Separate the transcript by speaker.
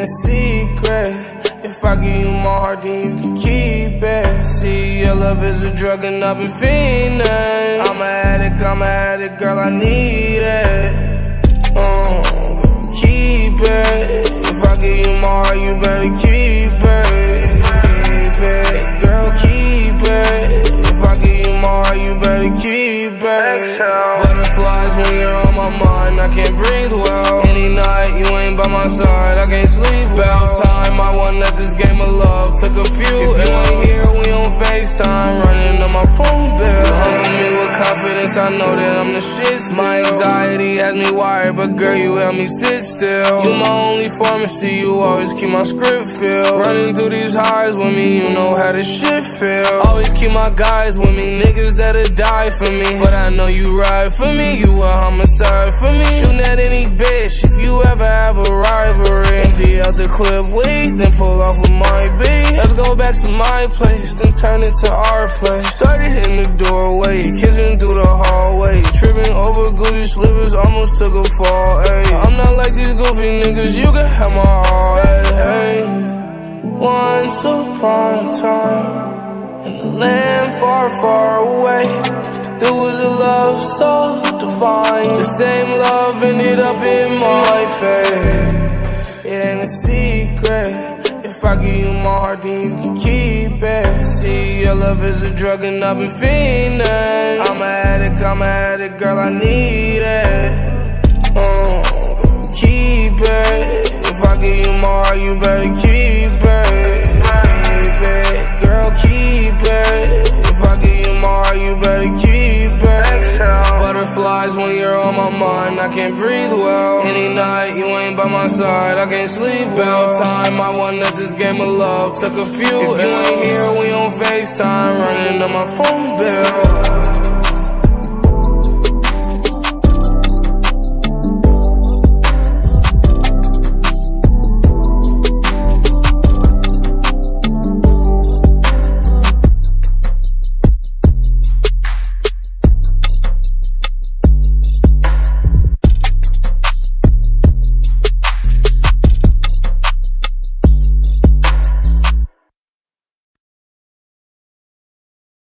Speaker 1: a secret. If I give you my heart, then you can keep it. See, your love is a drug and I've been fiending. I'm an addict, girl, I need it. Keep it. If I give you my heart, you better keep it. Keep it, girl, keep it. If I give you my heart, you better keep it. Butterflies when you're on my mind, I can't breathe well. Any night you ain't by my side, I can't sleep well. Time I won at this game of love, took a few If you ain't here, we on FaceTime, running on my phone bill. Humble me with confidence, I know that I'm the shit still. My anxiety has me wired, but girl, you help me sit still. You my only pharmacy, you always keep my script filled. Running through these highs with me, you know how this shit feel. Always keep my guys with me, niggas that'll die for me. But I know you ride for me, you a homicide for me. Shooting at any bitch, if you ever have a rivalry. Empty out the clip, wait, then pull off with my beat. Let's go back to my place, then turn it to our place. Started in the doorway, kissing through the hallway. Tripping over Gucci slippers, almost took a fall, ayy. I'm not like these goofy niggas, you can have my all, ayy. Once upon a time, in a land far, far away, there was a love so divine. The same love ended up in my face. It ain't a secret. If I give you my heart, then you can keep it. See, your love is a drug and I've been fiending. I'm an addict, girl, I need it. Keep it. If I give you my heart, you better keep it. Keep it, girl, keep it. If I give you my heart, you better keep it. Butterflies when you're on my mind, I can't breathe well. Any night you ain't by my side, I can't sleep well. Time I won at this game of love, took a few If you ain't here, we on FaceTime, running on my phone bill.